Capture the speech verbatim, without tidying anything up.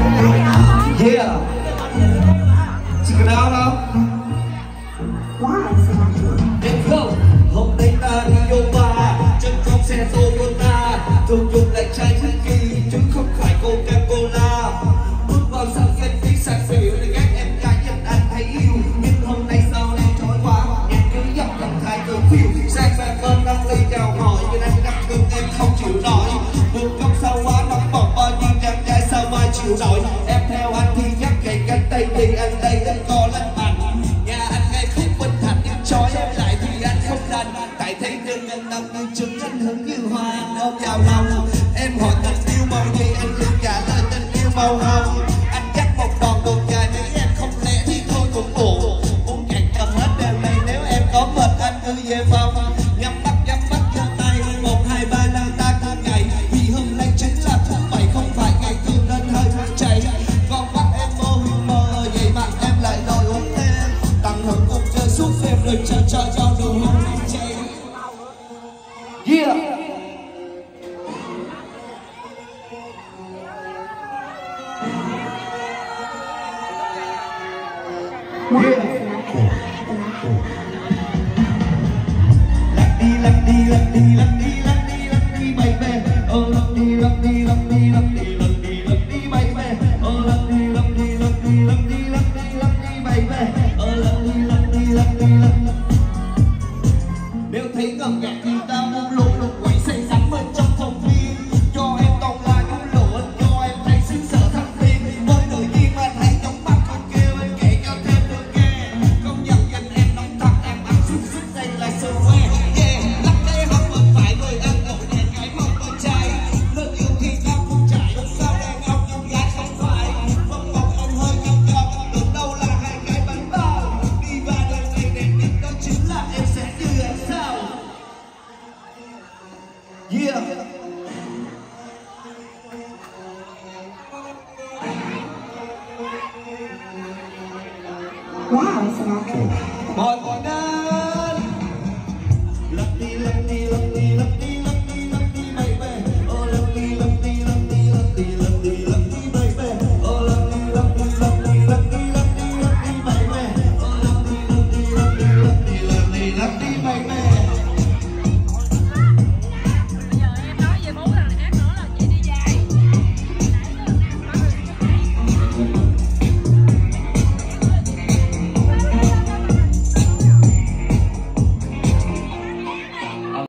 Yeah. Chỉ có đó đâu. Em không, hôm nay ta đi vô bar, chân trong xe Toyota, thường dùng lại chai whisky chứ không phải Coca-Cola. Bước vào sân xanh tí sạc xỉu để các em gái nhận anh thấy yêu, nhưng hôm nay sao em trói quá, em cứ dọc lòng thái cơn phiêu. Sang sang bên năm ly chào hỏi, nhưng anh đắp cưng em không chịu nổi. Đường cong sao quá nóng bỏng bao nhiêu em gái sao mai chịu nổi. Em theo anh thì nhắc gầy cánh tay thì anh đây anh co lăn mạnh. Nhà anh ngay khúc Vinh Thành nhưng trói em lại thì anh không rành. Tại thấy chân anh nóng như trứng, anh hứng như hoa anh ôm vào lòng. Em hỏi tình yêu màu gì anh cứ trả lời tình yêu màu hồng. Anh chắc một đòn đột dài nếu em không lẽ thì thôi cũng ổn. Uống cạn cầm hết đêm nay nếu em có mệt anh cứ về phòng. Nhắm mắt nhắm mắt giơ tay một hai ba năm ta cứ ngày. Vì hôm nay chính là thứ bảy không phải ngày thường nên hơi muốn chạy. Con mắt em mơ mơ vậy mà em lại đòi uống thêm. Tặng hưởng cuộc chơi suốt đêm rồi cho cho cho đồ hôn đi chạy. Yeah. Lắc đi lắc đi lắc đi lắc đi lắc đi lắc đi baby. Oh lắc đi lắc đi lắc đi lắc đi lắc đi lắc đi baby. Oh lắc đi lắc đi lắc đi lắc đi lắc đi lắc đi baby. Oh lắc đi lắc đi lắc đi lắc. Nếu thấy ngầm ngặt thì ta muốn lộn lộn quậy say sắn bên trong phòng phim. Cho em tông lại cũng lộn, cho em thấy xứ sở thăng thiên. Với nội nhiên anh hãy nhắm mắt không kêu anh kể cho thêm được nghe. Công nhận nhìn em nóng thật em ăn xúc xích đây là sờ que. Yeah, lắc tay không bên phải người ăn ngồi đèn cái mông bên trái. Nên yêu thì không không chạy, sao đàn ông nhưng gái không phải. Vòng vòng em hơi ngập ngập, tưởng đâu là hai cái bánh bao. Đi vào đời này đẹp nhất đó chính là em sẽ như em sao. Yeah. Wow, it's an Mọi người